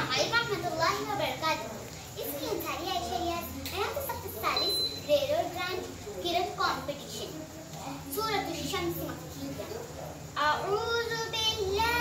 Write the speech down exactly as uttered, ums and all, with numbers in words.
عليكم ورحمة الله وبركاته. اسمي أنصاري عائشة رياض. أنا في الصف الثالث ريرو جراند كيرت كومبيتيشن. سورة الشمس مكية. أعوذ بالله